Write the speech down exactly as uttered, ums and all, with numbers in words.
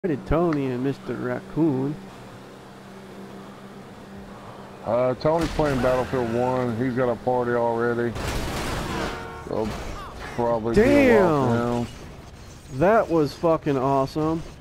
Did Tony and Mister Raccoon. Uh, Tony's playing Battlefield one. He's got a party already. So probably Damn! That was fucking awesome.